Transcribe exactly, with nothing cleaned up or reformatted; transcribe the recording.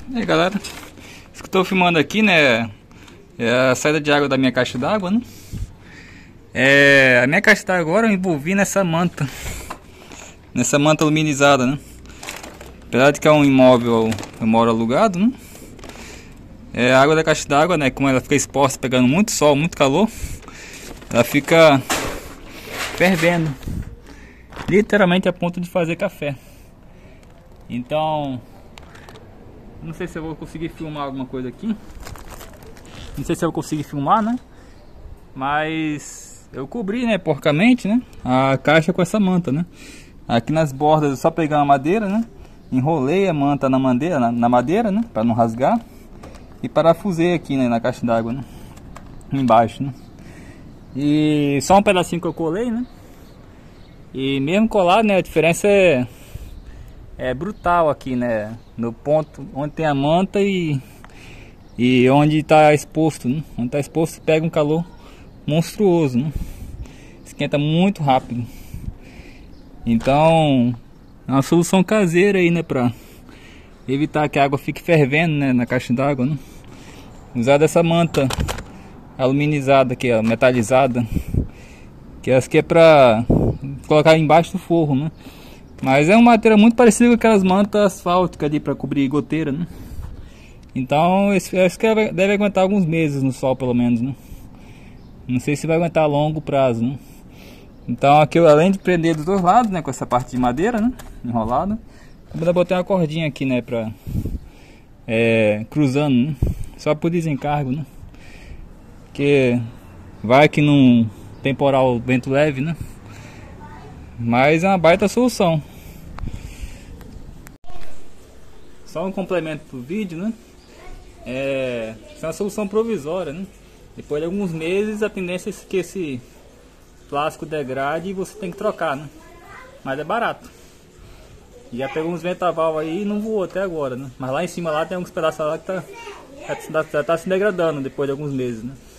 E aí galera, isso que eu tô filmando aqui, né, é a saída de água da minha caixa d'água, né. É, a minha caixa d'água agora eu envolvi nessa manta, nessa manta aluminizada, né. Apesar de que é um imóvel, eu moro alugado, né. É, a água da caixa d'água, né, como ela fica exposta, pegando muito sol, muito calor, ela fica fervendo, literalmente a ponto de fazer café. Então, não sei se eu vou conseguir filmar alguma coisa aqui. Não sei se eu vou conseguir filmar, né? Mas eu cobri, né, porcamente, né, a caixa com essa manta, né. Aqui nas bordas eu só peguei uma madeira, né, enrolei a manta na madeira, na, na madeira, né, para não rasgar. E parafusei aqui, né, na caixa d'água, né, embaixo, né. E só um pedacinho que eu colei, né. E mesmo colado, né, a diferença é É brutal aqui, né, no ponto onde tem a manta e, e onde está exposto, né? Onde está exposto pega um calor monstruoso, né? Esquenta muito rápido. Então é uma solução caseira aí, né, para evitar que a água fique fervendo, né, na caixa d'água, né? Usar dessa manta aluminizada aqui, ó, metalizada, que essa aqui é para colocar embaixo do forro, né? Mas é um material muito parecido com aquelas mantas asfálticas ali para cobrir goteira, né? Então esse, acho que deve aguentar alguns meses no sol, pelo menos, né? Não sei se vai aguentar a longo prazo, né? Então aqui eu, além de prender dos dois lados, né, com essa parte de madeira, né, enrolada, eu ainda botei uma cordinha aqui, né, para é, cruzando, né? Só por desencargo, né? Porque vai que num temporal vento leve, né? Mas é uma baita solução. Só um complemento pro vídeo, né? É, é uma solução provisória, né? Depois de alguns meses a tendência é que esse plástico degrade e você tem que trocar, né? Mas é barato. Já pegou uns ventaval aí e não voou até agora, né? Mas lá em cima lá tem alguns pedaços lá que tá, já tá, já tá se degradando depois de alguns meses, né?